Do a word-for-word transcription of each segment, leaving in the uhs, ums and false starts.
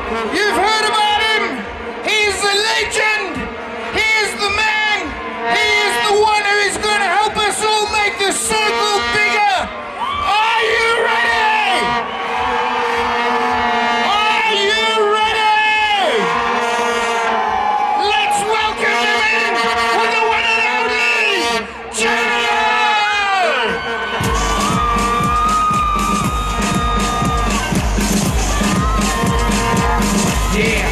You've heard about him. He's the legend. He is the man. He is the one who is going to help us all make the circle bigger. Are you ready? Are you ready? Let's welcome him in with the one and only Johannesburg. Yeah.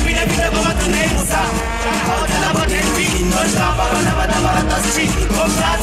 Stop,